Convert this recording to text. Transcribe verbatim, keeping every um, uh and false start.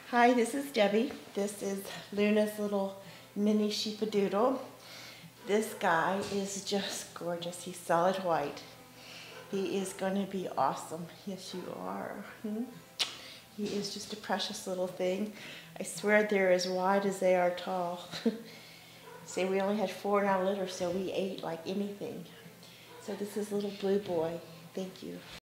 Hi, this is Debbie. This is Luna's little mini Sheepadoodle. This guy is just gorgeous. He's solid white. He is going to be awesome. Yes, you are. Hmm? He is just a precious little thing. I swear they're as wide as they are tall. See, we only had four in our litter, so we ate like anything. So this is little blue boy. Thank you.